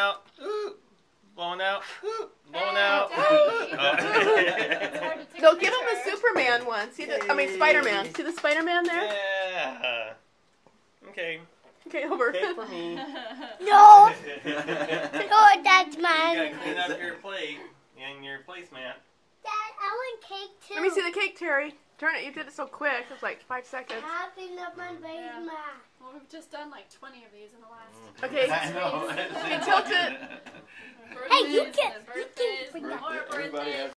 out. Ooh. Blowing out. Ooh. Blowing out. No, give him the Superman one. See the, I mean Spider-Man. See the Spider-Man there? Yeah. Okay. Okay, over. Cake for me. No. No, that's You mine. gotta clean up your plate and your placemat. Dad, I want cake too. Let me see the cake, Terry. Turn it. You did it so quick. It was like 5 seconds. Happy up my baby. Well, we've just done like 20 of these in the last. Okay. I know. Okay, tilt it. Hey, you birthdays can- and birthdays, bring and that. more Everybody birthdays. has